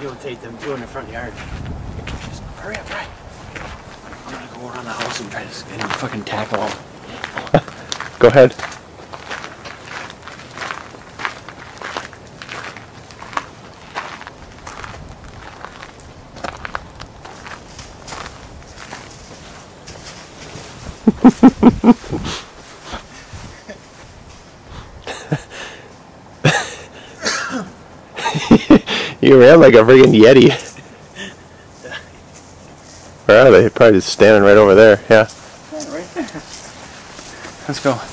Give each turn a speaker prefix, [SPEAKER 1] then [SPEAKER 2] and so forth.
[SPEAKER 1] videotape them two in the front yard. Just hurry up, Brian. I'm gonna go around the house and try to fucking tackle them.
[SPEAKER 2] Go ahead. You ran like a friggin' Yeti. Where are they? Probably just standing right over there. Yeah.
[SPEAKER 1] Yeah, right there. Let's go.